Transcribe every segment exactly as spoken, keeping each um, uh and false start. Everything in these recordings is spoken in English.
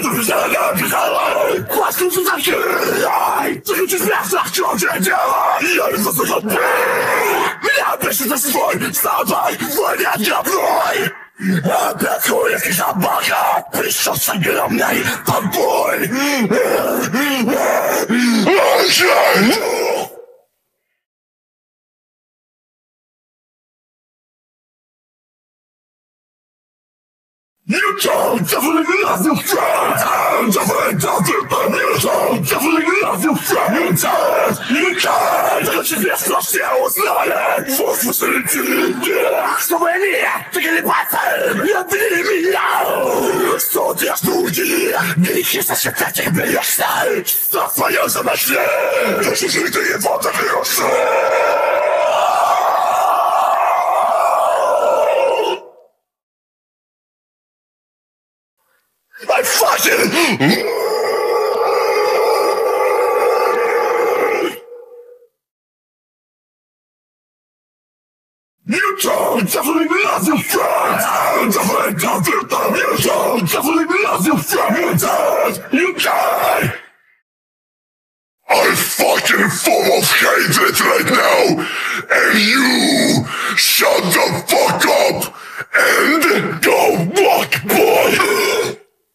Меня бесит, даже твой, с тобой, воняет, говной. Опять хуйский собака, пришел с огромной, тобой. You don't definitely love your friend. Definitely don't do it. You don't definitely love your friend. You don't. You can't. Только тебе все узнали. Возвысыли тебя. Чтобы они тыкали пальцем. Любили меня. Судья студии. Грехи сосчитать их берешься. За свое замышление. За чужие ты его добьешься. I fucking... You don't definitely love your friend. Definitely don't do that. You don't definitely love your friend. You don't. You can't. I'm fucking full of hatred right now. And you shut the fuck up and go walk, boy.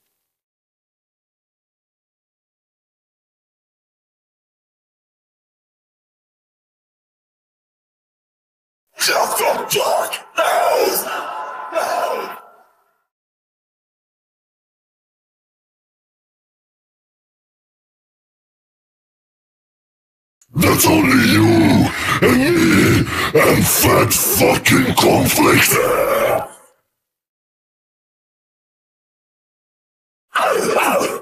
Shut the fuck out! That's only you and me and that fucking conflict.